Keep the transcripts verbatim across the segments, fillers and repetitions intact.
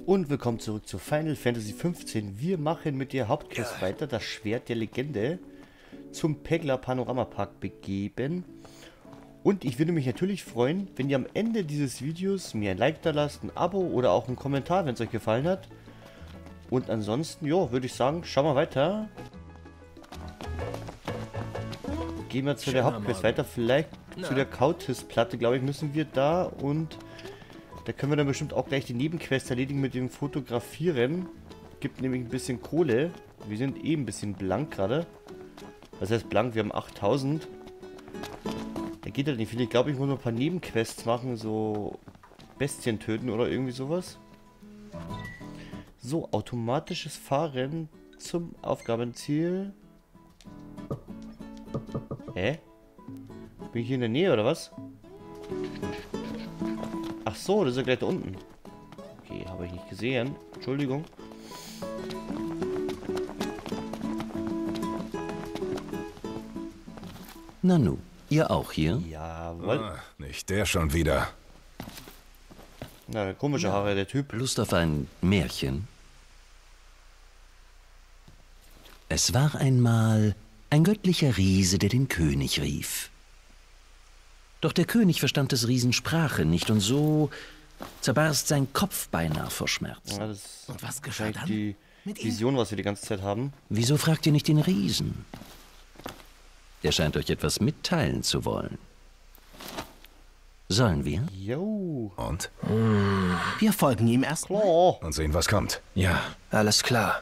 Und willkommen zurück zu Final Fantasy fünfzehn. Wir machen mit der Hauptquest weiter, das Schwert der Legende, zum Pegler Panoramapark begeben. Und ich würde mich natürlich freuen, wenn ihr am Ende dieses Videos mir ein Like da lasst, ein Abo oder auch einen Kommentar, wenn es euch gefallen hat. Und ansonsten, jo, würde ich sagen, schauen wir weiter. Gehen wir zu der Hauptquest weiter, vielleicht zu der Kautis-Platte, glaube ich, müssen wir da und... Da können wir dann bestimmt auch gleich die Nebenquest erledigen mit dem Fotografieren. Gibt nämlich ein bisschen Kohle. Wir sind eh ein bisschen blank gerade. Was heißt blank? Wir haben achttausend. Da geht halt nicht viel. Ich glaube, ich muss noch ein paar Nebenquests machen. So Bestien töten oder irgendwie sowas. So, automatisches Fahren zum Aufgabenziel. Hä? Bin ich hier in der Nähe oder was? Ach so, das ist ja gleich da unten. Okay, habe ich nicht gesehen. Entschuldigung. Nanu, ihr auch hier? Jawohl. Ah, nicht der schon wieder. Na, komische Haare, der Typ. Lust auf ein Märchen? Es war einmal ein göttlicher Riese, der den König rief. Doch der König verstand des Riesen Sprache nicht und so zerbarst sein Kopf beinahe vor Schmerzen. Ja, das Und was ist geschah wahrscheinlich dann die mit ihm? Vision, was wir die ganze Zeit haben. Wieso fragt ihr nicht den Riesen? Der scheint euch etwas mitteilen zu wollen. Sollen wir? Jo. Und? Wir folgen ihm erst. Klar. Und sehen, was kommt. Ja, alles klar.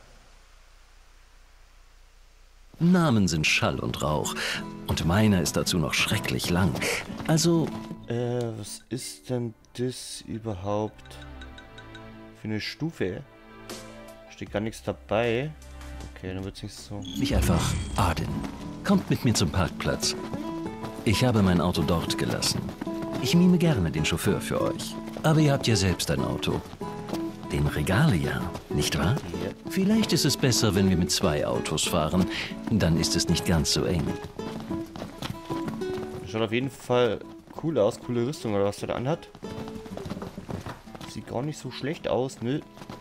Namen sind Schall und Rauch. Und meiner ist dazu noch schrecklich lang. Also, Äh, was ist denn das überhaupt für eine Stufe? Steht gar nichts dabei. Okay, dann wird es nicht so. mich einfach Arden. Kommt mit mir zum Parkplatz. Ich habe mein Auto dort gelassen. Ich mime gerne den Chauffeur für euch. Aber ihr habt ja selbst ein Auto. Den Regalia, nicht wahr? Ja. Vielleicht ist es besser, wenn wir mit zwei Autos fahren. Dann ist es nicht ganz so eng. Schaut auf jeden Fall cool aus. Coole Rüstung oder was der da anhat. Sieht gar nicht so schlecht aus, ne?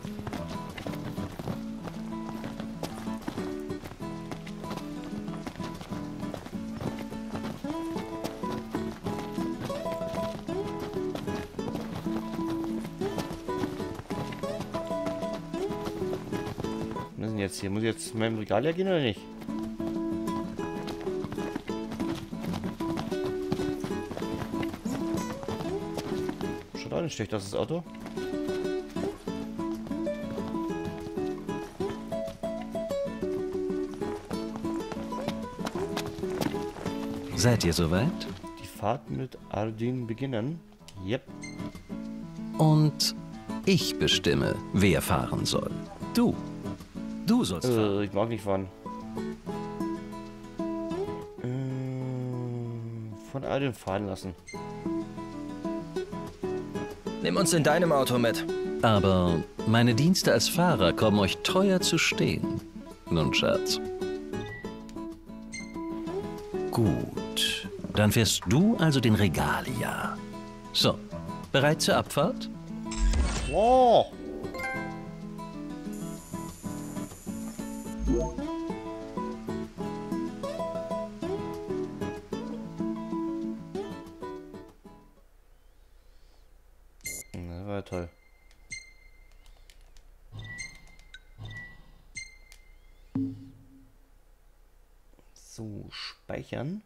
Was ist denn jetzt hier? Muss ich jetzt zu meinem Regal gehen oder nicht? Schaut auch nicht schlecht aus, das Auto. Seid ihr soweit? Die Fahrt mit Ardin beginnen. Yep. Und ich bestimme, wer fahren soll. Du. Du sollst fahren. Äh, ich mag nicht fahren. Äh, von Ardin fahren lassen. Nimm uns in deinem Auto mit. Aber meine Dienste als Fahrer kommen euch teuer zu stehen. Nun, Schatz. Gut. Dann fährst du also den Regalia. So, bereit zur Abfahrt? Oh! Das war ja toll. So, speichern.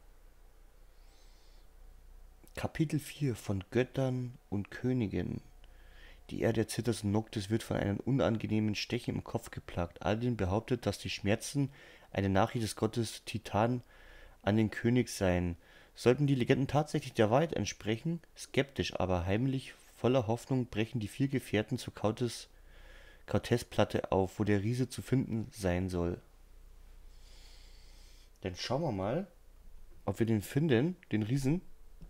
Kapitel vier von Göttern und Königen. Die Erde erzittert und Noctis wird von einem unangenehmen Stechen im Kopf geplagt. Aldin behauptet, dass die Schmerzen eine Nachricht des Gottes Titan an den König seien. Sollten die Legenden tatsächlich der Wahrheit entsprechen? Skeptisch, aber heimlich voller Hoffnung brechen die vier Gefährten zur Kautis, Kautis-Platte auf, wo der Riese zu finden sein soll. Dann schauen wir mal, ob wir den finden, den Riesen.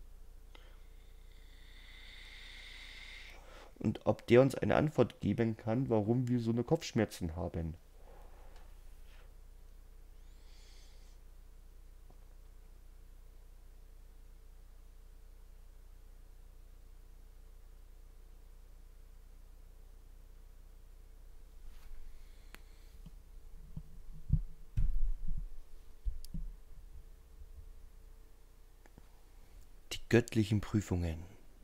Und ob der uns eine Antwort geben kann, warum wir so eine Kopfschmerzen haben. göttlichen Prüfungen.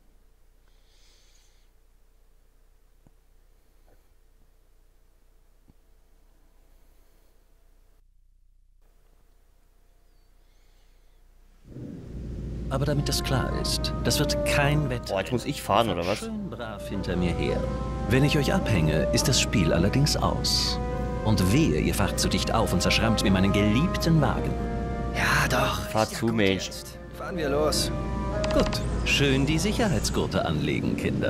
Aber damit das klar ist, das wird kein Wettrennen. Oh, jetzt muss ich fahren, oder was? Schön brav hinter mir her. Wenn ich euch abhänge, ist das Spiel allerdings aus. Und wehe, ihr fahrt zu dicht auf und zerschrammt mir meinen geliebten Wagen. Ja, doch. Fahr zu, Mensch. Fahren wir los. Gut, schön die Sicherheitsgurte anlegen, Kinder.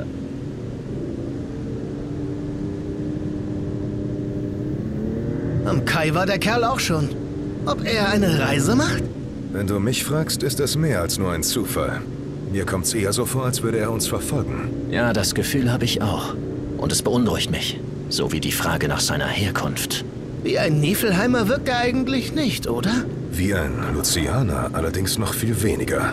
Am Kai war der Kerl auch schon. Ob er eine Reise macht? Wenn du mich fragst, ist das mehr als nur ein Zufall. Mir kommt's eher so vor, als würde er uns verfolgen. Ja, das Gefühl habe ich auch. Und es beunruhigt mich. So wie die Frage nach seiner Herkunft. Wie ein Niflheimer wirkt er eigentlich nicht, oder? Wie ein Lucianer, allerdings noch viel weniger.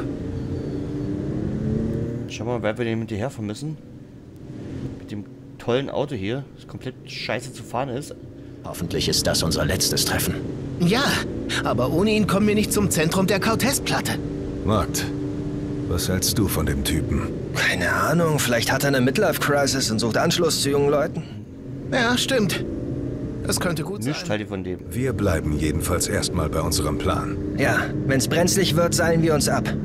Schau mal, weil wir dem hinterherfahren müssen. Mit dem tollen Auto hier, das komplett scheiße zu fahren ist. Hoffentlich ist das unser letztes Treffen. Ja, aber ohne ihn kommen wir nicht zum Zentrum der Kautestplatte. Markt, was hältst du von dem Typen? Keine Ahnung, vielleicht hat er eine Midlife-Crisis und sucht Anschluss zu jungen Leuten. Ja, stimmt. Das könnte gut sein. Nichts halte ich von dem. Wir bleiben jedenfalls erstmal bei unserem Plan. Ja, wenn's brenzlig wird, seilen wir uns ab.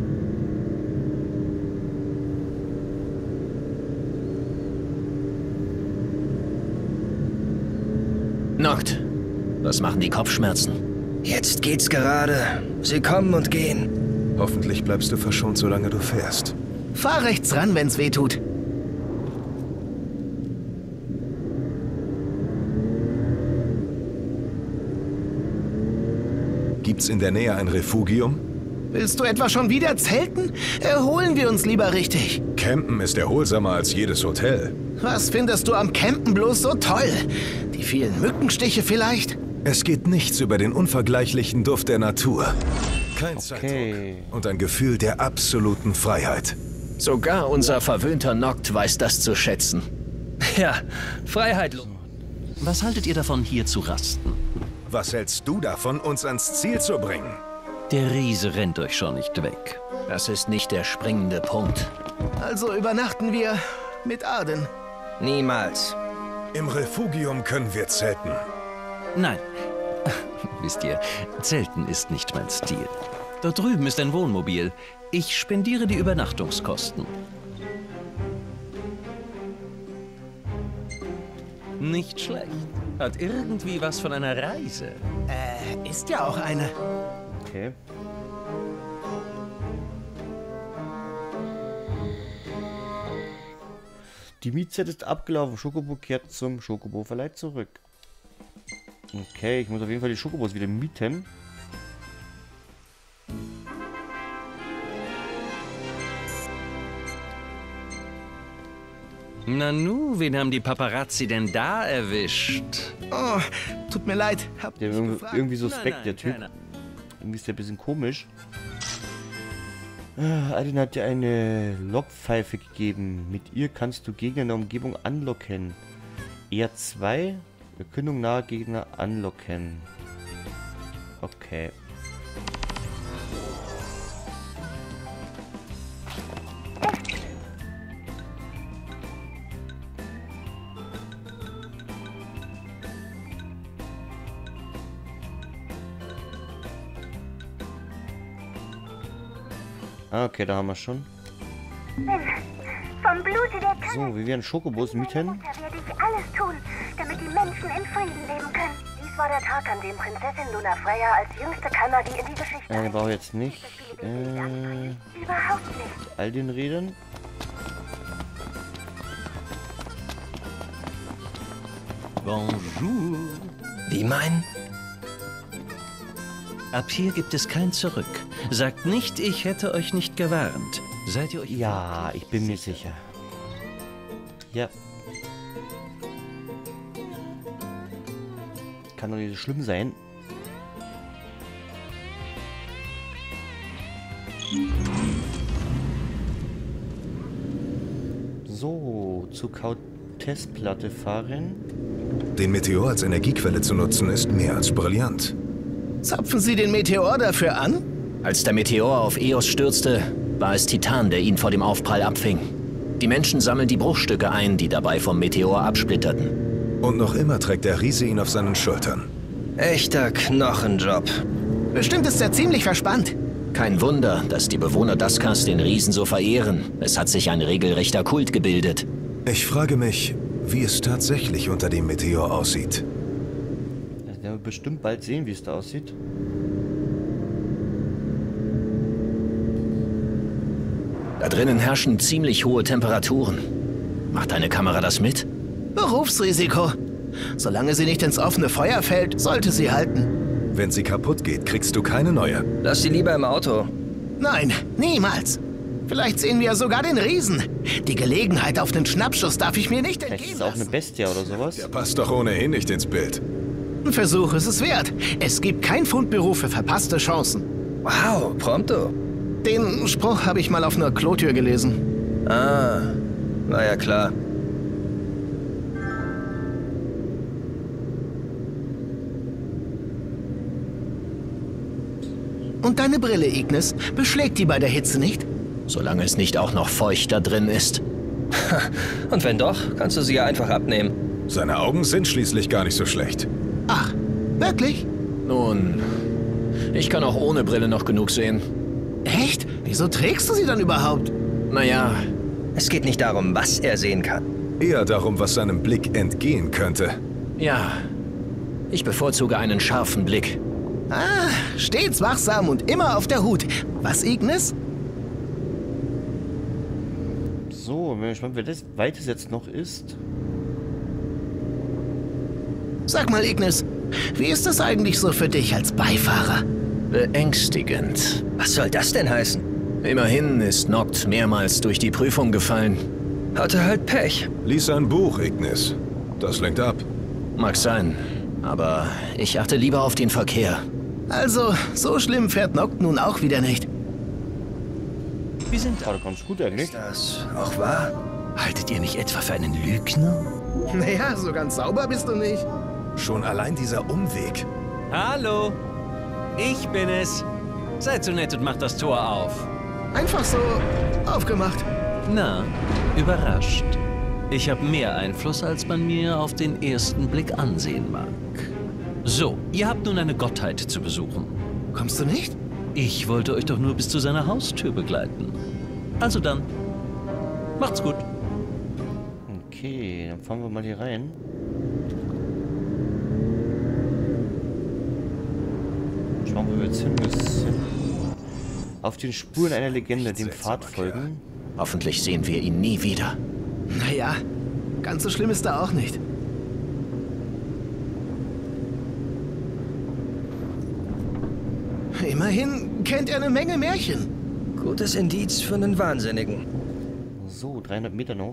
Noct, Was machen die Kopfschmerzen? Jetzt geht's gerade. Sie kommen und gehen. Hoffentlich bleibst du verschont, solange du fährst. fahr rechts ran, wenn's weh tut. Gibt's in der Nähe ein Refugium? Willst du etwa schon wieder zelten? Erholen wir uns lieber richtig. Campen ist erholsamer als jedes Hotel. Was findest du am Campen bloß so toll? Die vielen Mückenstiche vielleicht? Es geht nichts über den unvergleichlichen Duft der Natur. Kein Okay. Zeitdruck und ein Gefühl der absoluten Freiheit. Sogar unser verwöhnter Noct weiß das zu schätzen. Ja, Freiheit. Was haltet ihr davon, hier zu rasten? Was hältst du davon, uns ans Ziel zu bringen? Der Riese rennt euch schon nicht weg. Das ist nicht der springende Punkt. Also übernachten wir mit Arden. Niemals. Im Refugium können wir zelten. Nein. Wisst ihr, Zelten ist nicht mein Stil. Dort drüben ist ein Wohnmobil. Ich spendiere die Übernachtungskosten. Nicht schlecht. Hat irgendwie was von einer Reise. Äh, ist ja auch eine. Okay. Die Mietzeit ist abgelaufen. Schokobo kehrt zum Schokobo-Verleih zurück. Okay, ich muss auf jeden Fall die Schokobos wieder mieten. Nanu, wen haben die Paparazzi denn da erwischt? Oh, tut mir leid. Hab Der nicht irgendwie, gefragt. irgendwie suspekt, Nein, der nein, Typ. keiner. Irgendwie ist der ein bisschen komisch. Ah, Aiden hat dir eine Lockpfeife gegeben. Mit ihr kannst du Gegner in der Umgebung anlocken. R zwei. Verkündung nahe Gegner anlocken. Okay. Ah, okay, da haben wir schon. Vom Blute der Tanne So, wir werden Schokobos mieten. werde ich alles tun, damit die Menschen in Frieden leben können. Dies war der Tag, an dem Prinzessin Luna Freya als jüngste Kanmagie in die Geschichte Äh, brauche ich jetzt nicht. Äh, Überhaupt nicht. all den reden. Bonjour. Wie mein? Ab hier gibt es kein Zurück. Sagt nicht, ich hätte euch nicht gewarnt. Seid ihr euch... Ja, ich bin mir sicher. Ja. Kann doch nicht so schlimm sein. So, zur Kautestplatte fahren. Den Meteor als Energiequelle zu nutzen, ist mehr als brillant. Zapfen Sie den Meteor dafür an? Als der Meteor auf Eos stürzte, war es Titan, der ihn vor dem Aufprall abfing. Die Menschen sammeln die Bruchstücke ein, die dabei vom Meteor absplitterten. Und noch immer trägt der Riese ihn auf seinen Schultern. Echter Knochenjob. Bestimmt ist er ziemlich verspannt. Kein Wunder, dass die Bewohner Daskas den Riesen so verehren. Es hat sich ein regelrechter Kult gebildet. Ich frage mich, wie es tatsächlich unter dem Meteor aussieht. Das werden wir bestimmt bald sehen, wie es da aussieht. Da drinnen herrschen ziemlich hohe Temperaturen. Macht deine Kamera das mit? Berufsrisiko. Solange sie nicht ins offene Feuer fällt, sollte sie halten. Wenn sie kaputt geht, kriegst du keine neue. Lass sie lieber im Auto. Nein, niemals. Vielleicht sehen wir sogar den Riesen. Die Gelegenheit auf den Schnappschuss darf ich mir nicht Vielleicht ist entgehen es auch eine lassen. Bestie oder sowas. Der passt doch ohnehin nicht ins Bild. Ein Versuch ist es wert. Es gibt kein Fundbüro für verpasste Chancen. Wow, pronto. Den Spruch habe ich mal auf einer Klotür gelesen. Ah, war ja klar. Und deine Brille, Ignis, beschlägt die bei der Hitze nicht? Solange es nicht auch noch feucht da drin ist. Und wenn doch, kannst du sie ja einfach abnehmen. Seine Augen sind schließlich gar nicht so schlecht. Ach, wirklich? Nun, ich kann auch ohne Brille noch genug sehen. Echt? Wieso trägst du sie dann überhaupt? Naja, Es geht nicht darum, was er sehen kann. Eher darum, was seinem Blick entgehen könnte. ja. Ich bevorzuge einen scharfen Blick. Ah, stets wachsam und immer auf der Hut. Was, Ignis? So, bin gespannt, wer das weit es jetzt noch ist. Sag mal, Ignis, wie ist das eigentlich so für dich als Beifahrer? Beängstigend. Was soll das denn heißen? Immerhin ist Noct mehrmals durch die Prüfung gefallen. Hatte halt Pech. Lies ein Buch, Ignis. Das lenkt ab. Mag sein, aber ich achte lieber auf den Verkehr. Also, so schlimm fährt Noct nun auch wieder nicht. Wir sind War doch ganz gut eigentlich. Ist das auch wahr? Haltet ihr mich etwa für einen Lügner? Naja, so ganz sauber bist du nicht. Schon allein dieser Umweg. Hallo, ich bin es. Seid so nett und macht das Tor auf. Einfach so aufgemacht. Na, überrascht. Ich habe mehr Einfluss, als man mir auf den ersten Blick ansehen mag. So, ihr habt nun eine Gottheit zu besuchen. Kommst du nicht? Ich wollte euch doch nur bis zu seiner Haustür begleiten. Also dann, macht's gut. Okay, dann fahren wir mal hier rein. Schauen wir, wo wir jetzt hin müssen. Auf den Spuren einer Legende, dem Pfad folgen. Hoffentlich sehen wir ihn nie wieder. Naja, ganz so schlimm ist er auch nicht. Immerhin kennt er eine Menge Märchen. Gutes Indiz für einen Wahnsinnigen. So, dreihundert Meter noch.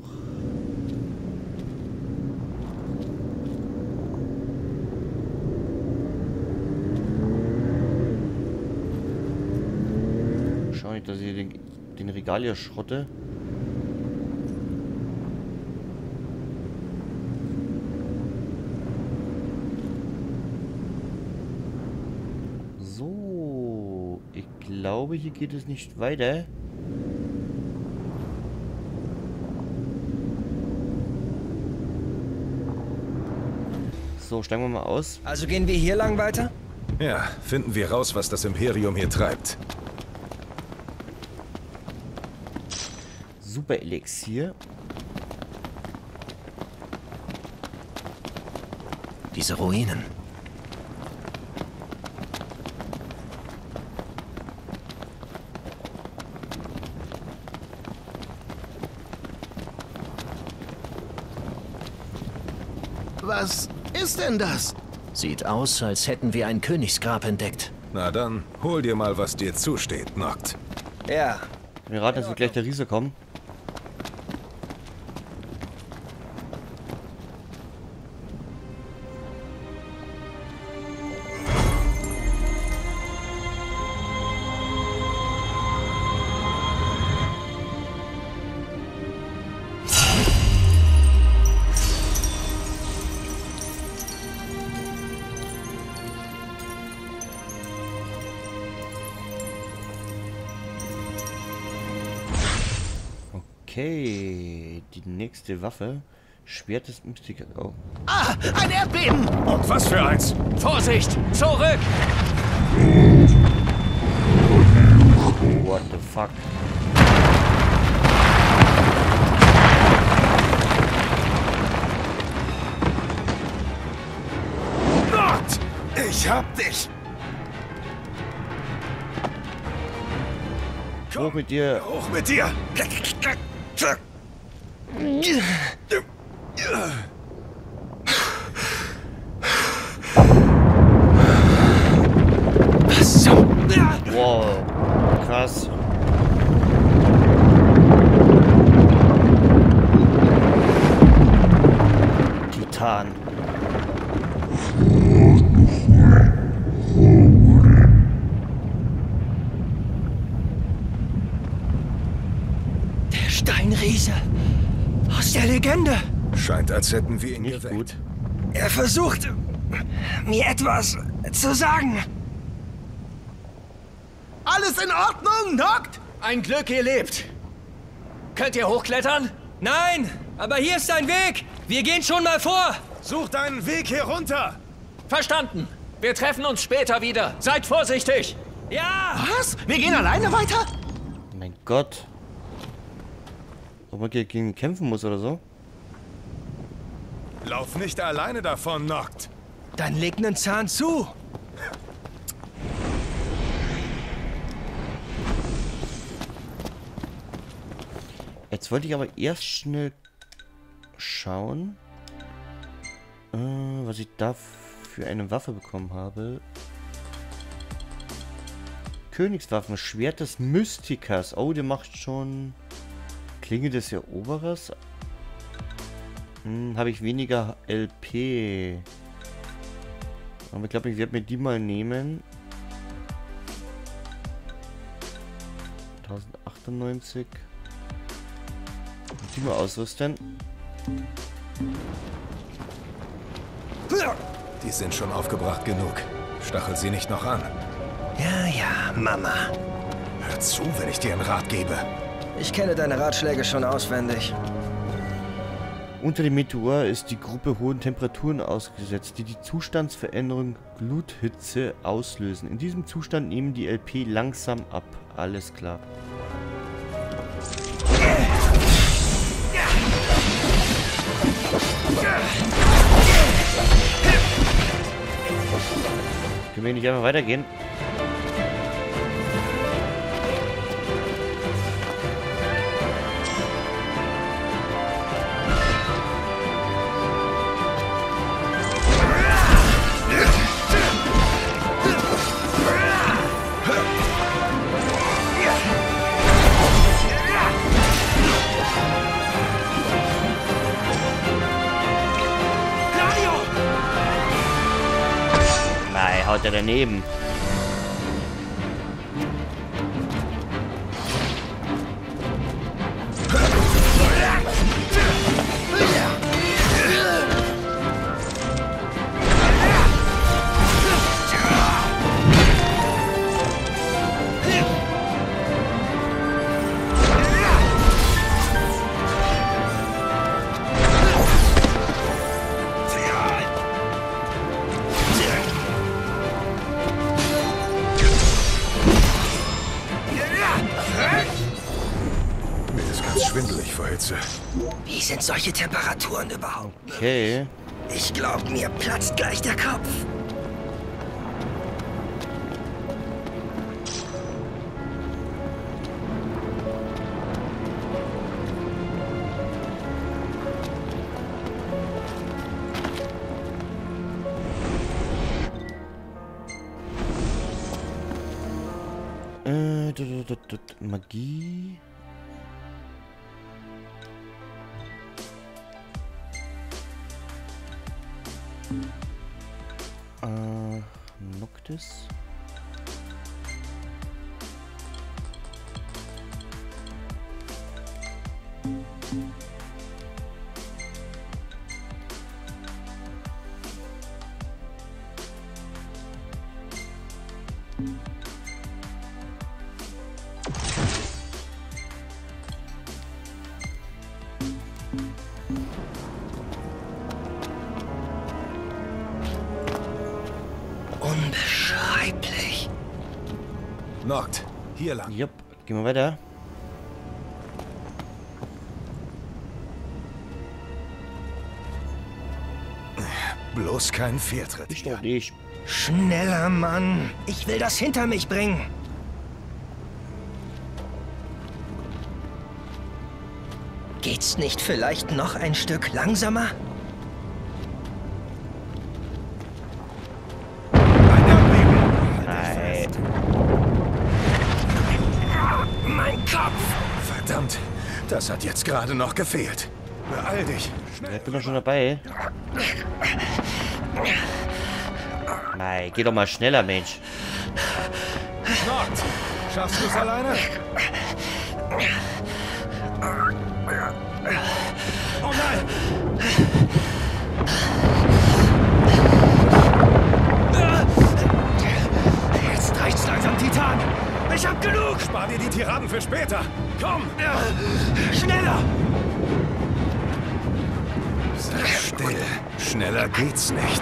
Schau nicht, dass ich den, den Regal hier schrotte. So, ich glaube, hier geht es nicht weiter. So, steigen wir mal aus. Also gehen wir hier lang weiter? Ja, finden wir raus, was das Imperium hier treibt. Super Elixier. Diese Ruinen. Was ist denn das? Sieht aus, als hätten wir ein Königsgrab entdeckt. Na dann, hol dir mal, was dir zusteht, Noct. Ja. Wir raten, dass wird gleich der Riese kommen. Okay, die nächste Waffe. Schwert des Mystiker. Oh. Ah, ein Erdbeben! Und was für eins? Vorsicht! Zurück! What the fuck? Noct! Ich hab dich! Hoch mit dir! Hoch mit dir! Was zum... Wow, krass. Titan. Der Steinriese aus der Legende. Scheint, als hätten wir ihn Nicht geweckt. gut. Er versucht, mir etwas zu sagen. Alles in Ordnung, Noct? Ein Glück, ihr lebt. Könnt ihr hochklettern? Nein, aber hier ist ein Weg. Wir gehen schon mal vor. Such deinen Weg hier runter! Verstanden. Wir treffen uns später wieder. Seid vorsichtig. Ja. Was? Wir gehen alleine weiter? Mein Gott. Ob man gegen ihn kämpfen muss oder so? Lauf nicht alleine davon, Noct! Dann leg nen Zahn zu. Jetzt wollte ich aber erst schnell schauen, äh, was ich da für eine Waffe bekommen habe. Königswaffen, Schwert des Mystikers. Oh, der macht schon Klinge des Eroberers. Hm, habe ich weniger L P. Aber ich glaube, ich werde mir die mal nehmen. tausendneunundachtzig. Die mal ausrüsten. Die sind schon aufgebracht genug. Stachel sie nicht noch an. Ja, ja, Mama. Hör zu, wenn ich dir einen Rat gebe. Ich kenne deine Ratschläge schon auswendig. Unter dem Meteor ist die Gruppe hohen Temperaturen ausgesetzt, die die Zustandsveränderung Gluthitze auslösen. In diesem Zustand nehmen die L P langsam ab. Alles klar. Können wir nicht einfach weitergehen? Nein, haut er daneben. Mir ist ganz schwindelig vor Hitze. Wie sind solche Temperaturen überhaupt? Okay. Ich glaube, mir platzt gleich der Kopf. Äh, d -d -d -d -d Magie. Äh, Noctis. Unbeschreiblich. Noct, hier lang. Jupp, gehen wir weiter. Bloß kein Fehltritt. Ich doch nicht. Schneller, Mann. Ich will das hinter mich bringen. Geht's nicht vielleicht noch ein Stück langsamer? Nein. Mein Kopf! Verdammt, das hat jetzt gerade noch gefehlt. Beeil dich. Ich bin doch schon dabei. Nein, geh doch mal schneller, Mensch. Noct, schaffst du es alleine? Oh nein! Jetzt reicht's langsam, Titan! Ich hab genug! Spar dir die Tiraden für später. Komm! Schneller! Sei still. Schneller geht's nicht.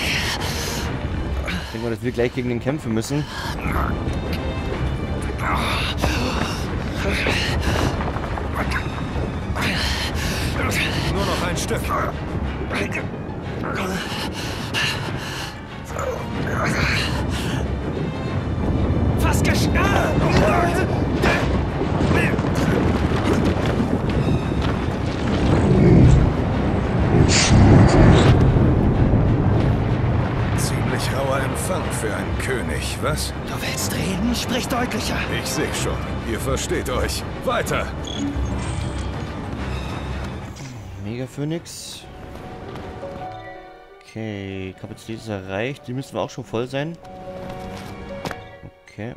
Ich denke mal, dass wir gleich gegen den kämpfen müssen. Nur noch ein Stück. Fast geschnallt! Ziemlich rauer Empfang für einen König, was? Du willst reden? Sprich deutlicher. Ich sehe schon. Ihr versteht euch. Weiter! Mega Phoenix. Okay, Kapazität ist erreicht. Die müssen wir auch schon voll sein. Okay.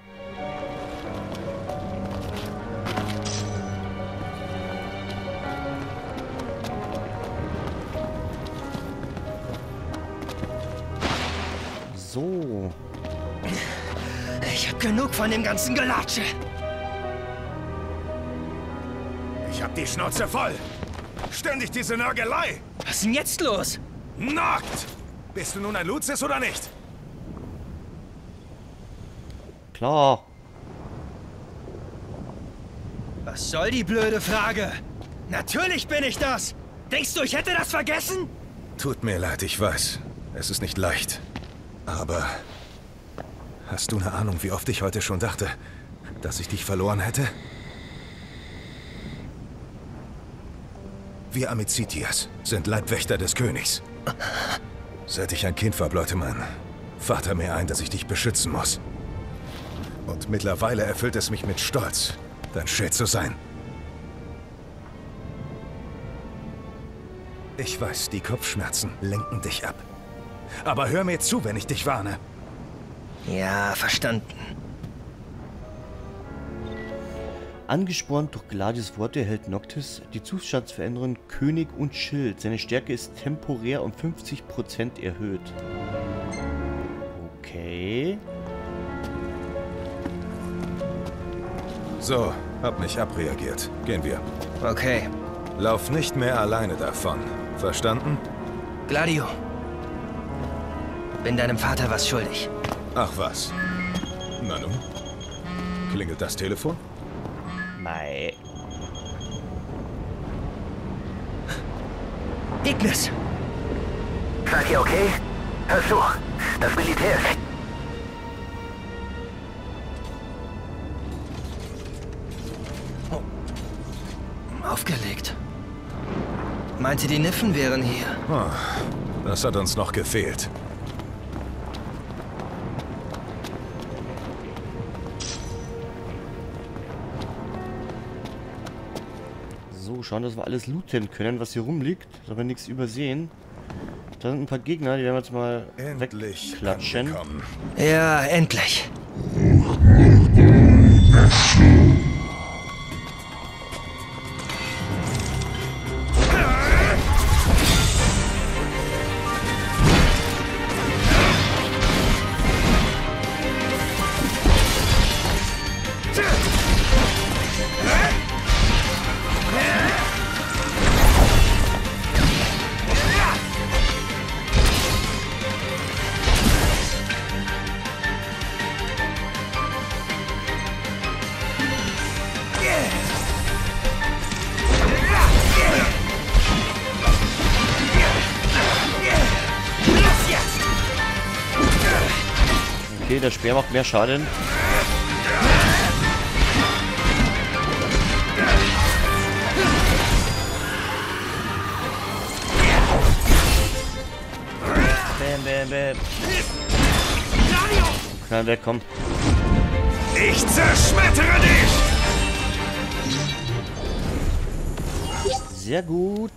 So. Ich hab genug von dem ganzen Gelatsche. Ich hab die Schnauze voll. Ständig diese Nörgelei. Was ist denn jetzt los? Noct! Bist du nun ein Lucis oder nicht? Klar. Was soll die blöde Frage? Natürlich bin ich das. Denkst du, ich hätte das vergessen? Tut mir leid, ich weiß. Es ist nicht leicht. Aber hast du eine Ahnung, wie oft ich heute schon dachte, dass ich dich verloren hätte? Wir Amicitias sind Leibwächter des Königs. Seit ich ein Kind war, bläute mein Vater mir ein, dass ich dich beschützen muss. Und mittlerweile erfüllt es mich mit Stolz, dein Schild zu sein. Ich weiß, die Kopfschmerzen lenken dich ab. Aber hör mir zu, wenn ich dich warne. Ja, verstanden. Angespornt durch Gladius Worte erhält Noctis die Zustandsveränderung König und Schild. Seine Stärke ist temporär um fünfzig Prozent erhöht. Okay. So, hab mich abreagiert. Gehen wir. Okay. Lauf nicht mehr alleine davon. Verstanden? Gladio. Bin deinem Vater was schuldig. Ach was. Na nun. Klingelt das Telefon? Mei. Ignis! Seid ihr okay? Hör zu, das Militär. Aufgelegt. Meinte, die Niffen wären hier. Oh, das hat uns noch gefehlt. So, schauen, dass wir alles looten können, was hier rumliegt. Dass wir nichts übersehen. Da sind ein paar Gegner, die werden wir jetzt mal Endlich wegklatschen. angekommen. Ja, endlich. Okay, der Speer macht mehr Schaden. Bam, bam, bam. Knall weg, komm. Ich zerschmettere dich! Sehr gut.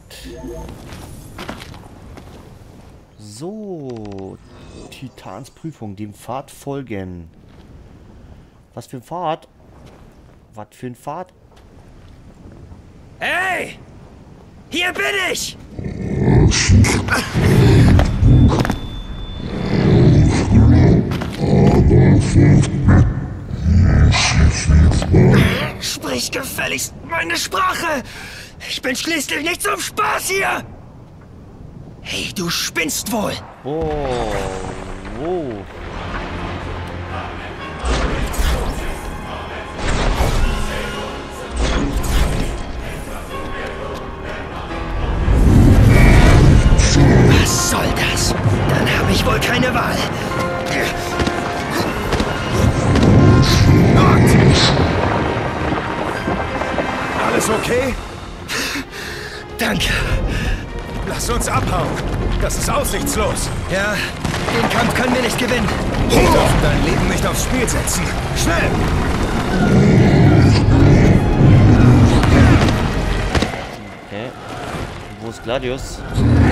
So. Titans Prüfung, dem Pfad folgen. Was für ein Pfad? Was für ein Pfad? Hey! Hier bin ich! Sprich gefälligst meine Sprache! Ich bin schließlich nicht zum Spaß hier! Hey, du spinnst wohl! Oh. Oh. Was soll das? Dann habe ich wohl keine Wahl. Alles okay? Danke. Lass uns abhauen. Das ist aussichtslos. Ja, den Kampf können wir nicht gewinnen. Wir dürfen dein Leben nicht aufs Spiel setzen. Schnell! Okay. Wo ist Gladius?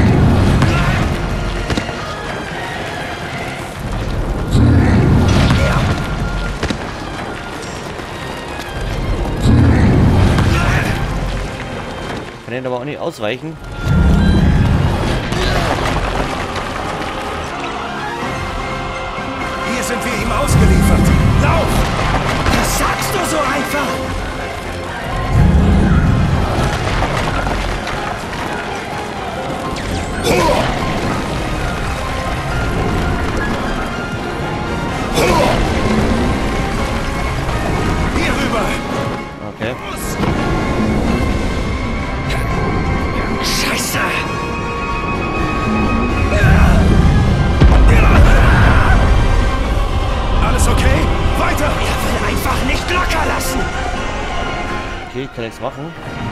Kann den aber auch nicht ausweichen. Hier sind wir ihm ausgeliefert. Lauf! Das sagst du so einfach! Hier rüber! Okay. Scheiße! Alles okay? Weiter! Er will einfach nicht locker lassen! Okay, kann nichts machen.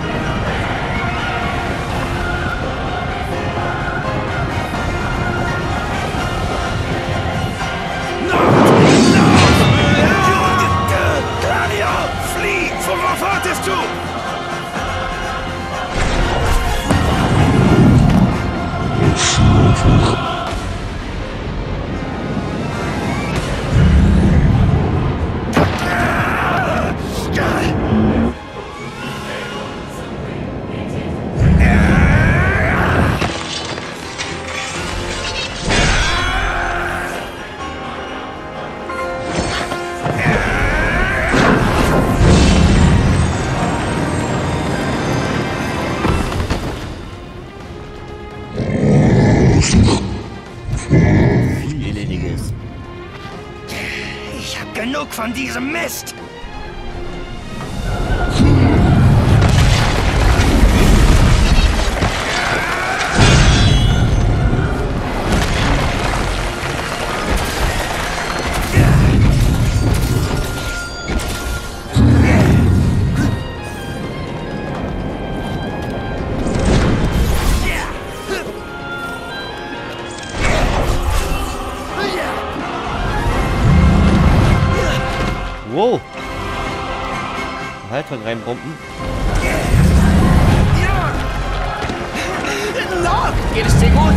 Gladio! Flieh! Worauf wartest du? Viel Elendiges. Ich hab genug von diesem Mist! Wow. Haltung reinpumpen. Lord, geht es dir gut?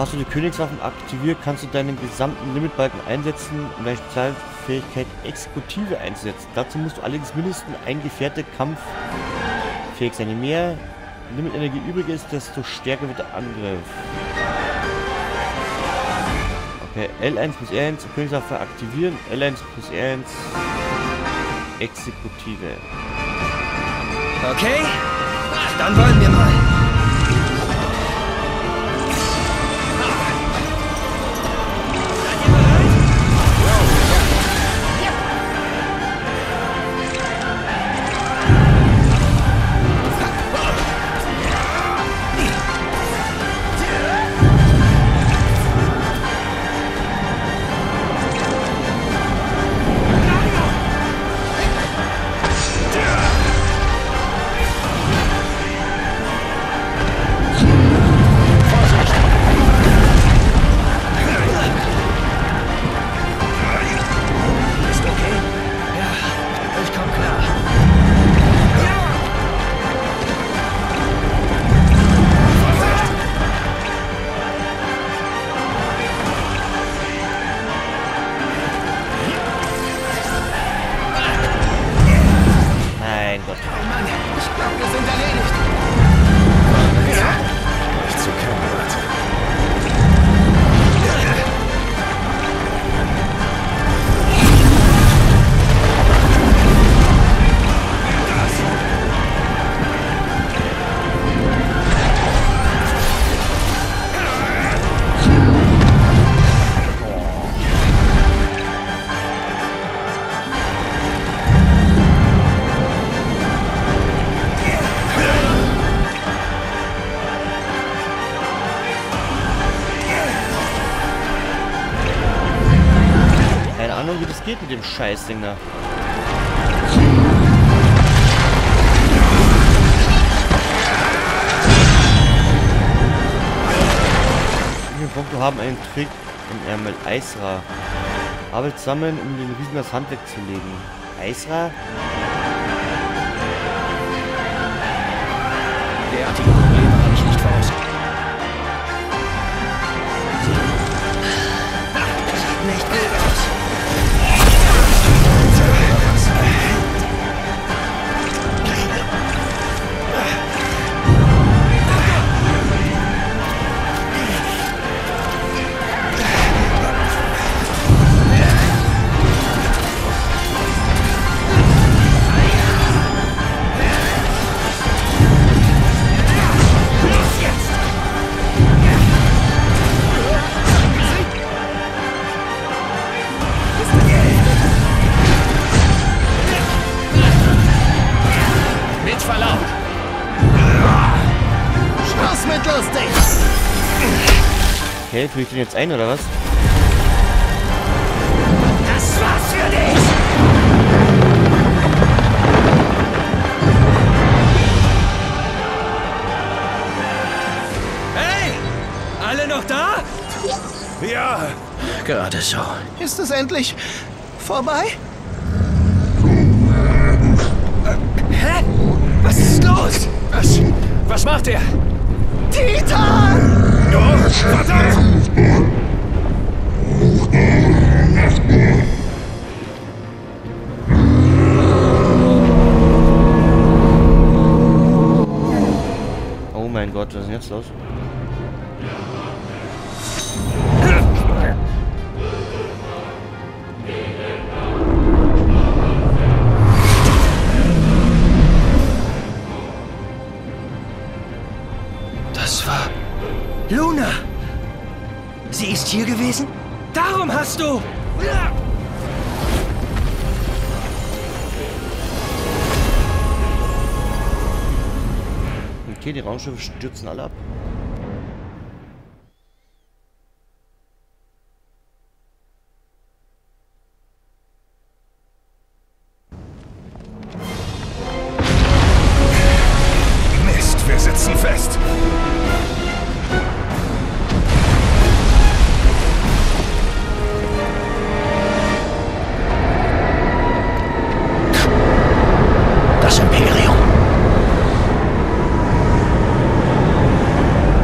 Hast du die Königswaffen aktiviert, kannst du deinen gesamten Limitbalken einsetzen, um deine Spezialfähigkeit Exekutive einzusetzen. Dazu musst du allerdings mindestens ein Gefährte kampffähig sein. Je mehr Limitenergie übrig ist, desto stärker wird der Angriff. Okay, L eins plus R eins Königswaffe aktivieren, L eins plus R eins Exekutive. Okay, dann wollen wir mal. Wie das geht mit dem Scheißding da. Wir haben einen Trick im Ärmel. Aisra. Arbeit sammeln, um den Riesen das Handwerk zu legen. Aisra? Derartige Probleme habe ich nicht vorausgesehen. Das sieht nicht wild aus. Okay, führe ich den jetzt ein, oder was? Das war's für dich! Hey! Alle noch da? Ja! Gerade so. Ist es endlich vorbei? Hä? Was ist los? Was? Was macht er? Titan! Oh, verdammt! Oh mein Gott, was ist denn jetzt los? Das war Luna. Sie ist hier gewesen? Darum hast du... Okay, die Raumschiffe stürzen alle ab. Mist, wir sitzen fest. Das Imperium.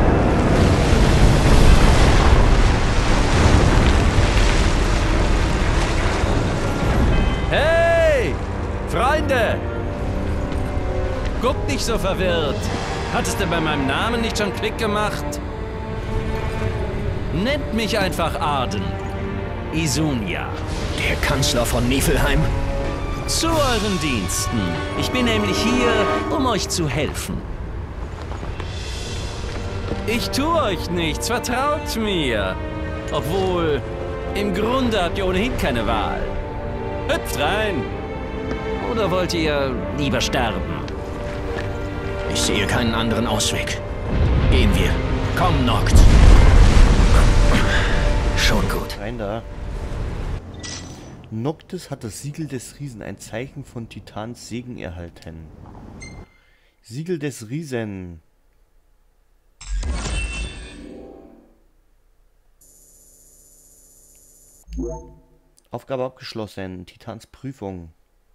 so verwirrt? Hat es denn bei meinem Namen nicht schon Klick gemacht? Nennt mich einfach Arden. Isunia. Der Kanzler von Niflheim? Zu euren Diensten. Ich bin nämlich hier, um euch zu helfen. Ich tue euch nichts, vertraut mir. Obwohl, im Grunde habt ihr ohnehin keine Wahl. Hüpft rein. Oder wollt ihr lieber sterben? Ich sehe keinen anderen Ausweg. Gehen wir. Komm, Noct. Schon gut. Rein da. Noctis hat das Siegel des Riesen, ein Zeichen von Titans Segen erhalten. Siegel des Riesen. Aufgabe abgeschlossen. Titans Prüfung.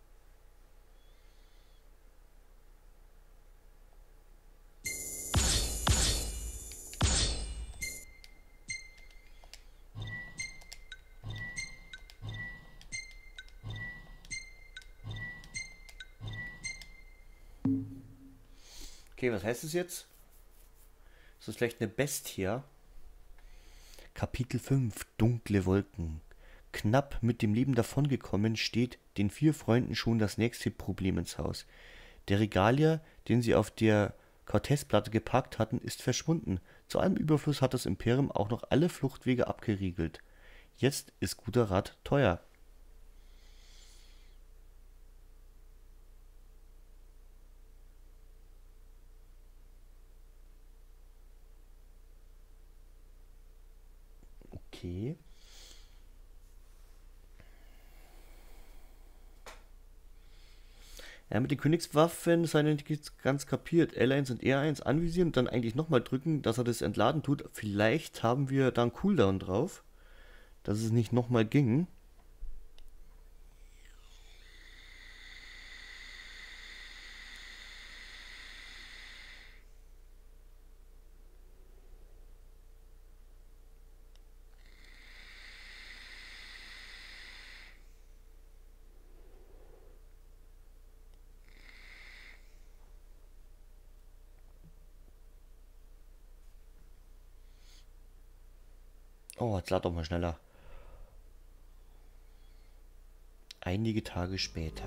Okay, was heißt es jetzt? Ist das vielleicht eine Bestie? Kapitel fünf. Dunkle Wolken. Knapp mit dem Leben davongekommen, steht den vier Freunden schon das nächste Problem ins Haus. Der Regalier, den sie auf der Cortez-Platte geparkt hatten, ist verschwunden. Zu allem Überfluss hat das Imperium auch noch alle Fluchtwege abgeriegelt. Jetzt ist guter Rat teuer. Okay. Ja, mit den Königswaffen sei nicht ganz kapiert. L eins und R eins anvisieren und dann eigentlich nochmal drücken, dass er das entladen tut. Vielleicht haben wir dann Cooldown drauf, dass es nicht nochmal ging. Oh, jetzt lad doch mal schneller. Einige Tage später.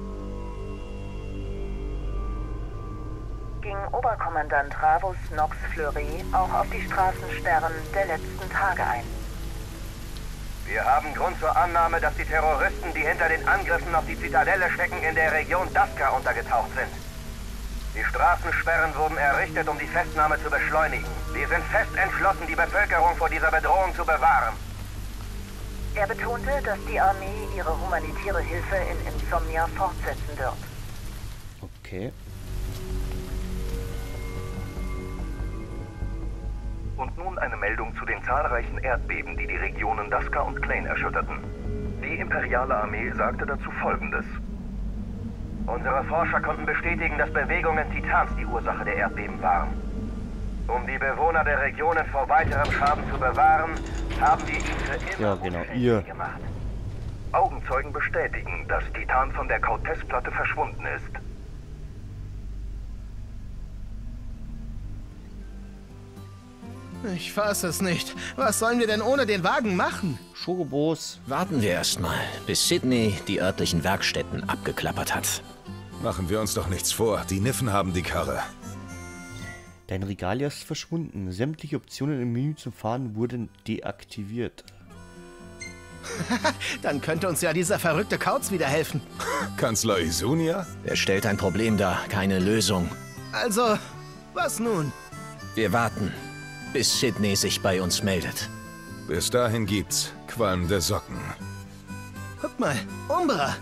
Ging Oberkommandant Ravus Nox Fleury auch auf die Straßensperren der letzten Tage ein. Wir haben Grund zur Annahme, dass die Terroristen, die hinter den Angriffen auf die Zitadelle stecken, in der Region Daska untergetaucht sind. Die Straßensperren wurden errichtet, um die Festnahme zu beschleunigen. Wir sind fest entschlossen, die Bevölkerung vor dieser Bedrohung zu bewahren. Er betonte, dass die Armee ihre humanitäre Hilfe in Insomnia fortsetzen wird. Okay. Und nun eine Meldung zu den zahlreichen Erdbeben, die die Regionen Daska und Klein erschütterten. Die imperiale Armee sagte dazu Folgendes. Unsere Forscher konnten bestätigen, dass Bewegungen Titans die Ursache der Erdbeben waren. Um die Bewohner der Regionen vor weiterem Schaden zu bewahren, haben wir ihn für immer ja, genau, ihr. gemacht. Augenzeugen bestätigen, dass Titan von der Cortez-Platte verschwunden ist. Ich fasse es nicht. Was sollen wir denn ohne den Wagen machen? Schogobos. Warten wir erstmal, bis Sydney die örtlichen Werkstätten abgeklappert hat. Machen wir uns doch nichts vor. Die Niffen haben die Karre. Dein Regalier ist verschwunden. Sämtliche Optionen im Menü zum Fahren wurden deaktiviert. Dann könnte uns ja dieser verrückte Kauz wieder helfen. Kanzler Isunia? Er stellt ein Problem dar, keine Lösung. Also, was nun? Wir warten, bis Sydney sich bei uns meldet. Bis dahin gibt's qualmende Socken. Guck mal, Umbra.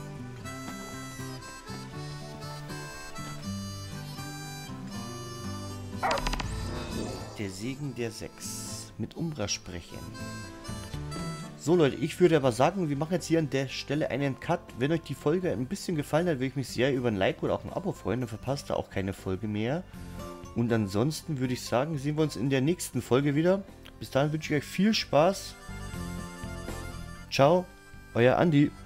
Der Segen der Sechs. Mit Umbra sprechen. So Leute, ich würde aber sagen, wir machen jetzt hier an der Stelle einen Cut. Wenn euch die Folge ein bisschen gefallen hat, würde ich mich sehr über ein Like oder auch ein Abo freuen. Dann verpasst ihr auch keine Folge mehr. Und ansonsten würde ich sagen, sehen wir uns in der nächsten Folge wieder. Bis dahin wünsche ich euch viel Spaß. Ciao, euer Andi.